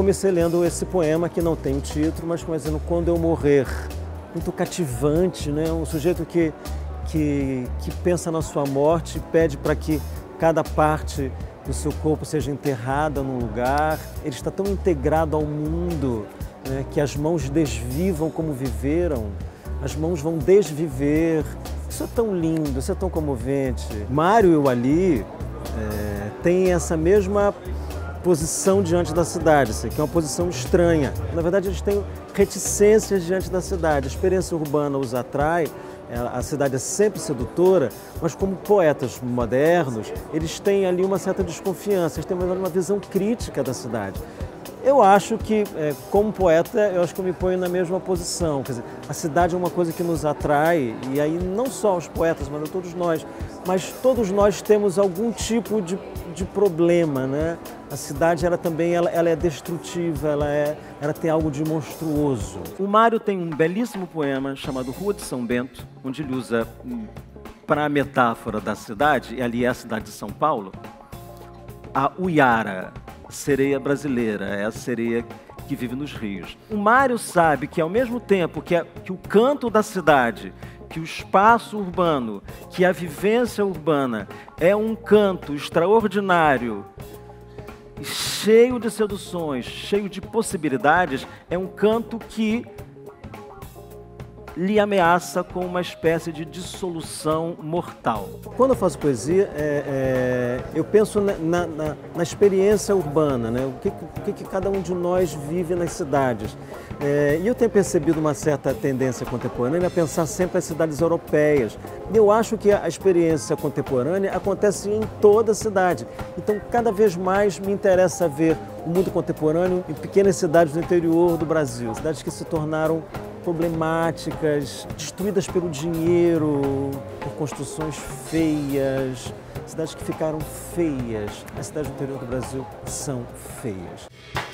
comecei lendo esse poema que não tem título, mas começando Quando Eu Morrer. Muito cativante, né? Um sujeito que pensa na sua morte e pede para que cada parte do seu corpo seja enterrada num lugar. Ele está tão integrado ao mundo, né, que as mãos desvivam como viveram, as mãos vão desviver. Isso é tão lindo, isso é tão comovente. Mário e o Ali têm essa mesma posição diante da cidade, que é uma posição estranha. Na verdade, eles têm reticências diante da cidade. A experiência urbana os atrai, a cidade é sempre sedutora, mas como poetas modernos, eles têm ali uma certa desconfiança, eles têm uma visão crítica da cidade. Eu acho que, como poeta, eu acho que eu me ponho na mesma posição. Quer dizer, a cidade é uma coisa que nos atrai, e aí não só os poetas, mas todos nós. Mas todos nós temos algum tipo de problema, né? A cidade, ela também ela é destrutiva, ela tem algo de monstruoso. O Mário tem um belíssimo poema chamado Rua de São Bento, onde ele usa, para a metáfora da cidade, e ali é a cidade de São Paulo, a uiara, sereia brasileira, é a sereia que vive nos rios. O Mário sabe que, ao mesmo tempo que o canto da cidade, que o espaço urbano, que a vivência urbana é um canto extraordinário, cheio de seduções, cheio de possibilidades, é um canto que lhe ameaça com uma espécie de dissolução mortal. Quando eu faço poesia, eu penso na experiência urbana, né? O que cada um de nós vive nas cidades. E eu tenho percebido uma certa tendência contemporânea a pensar sempre as cidades europeias. E eu acho que a experiência contemporânea acontece em toda a cidade. Então, cada vez mais me interessa ver o mundo contemporâneo em pequenas cidades do interior do Brasil. Cidades que se tornaram problemáticas, destruídas pelo dinheiro, por construções feias, cidades que ficaram feias. As cidades do interior do Brasil são feias.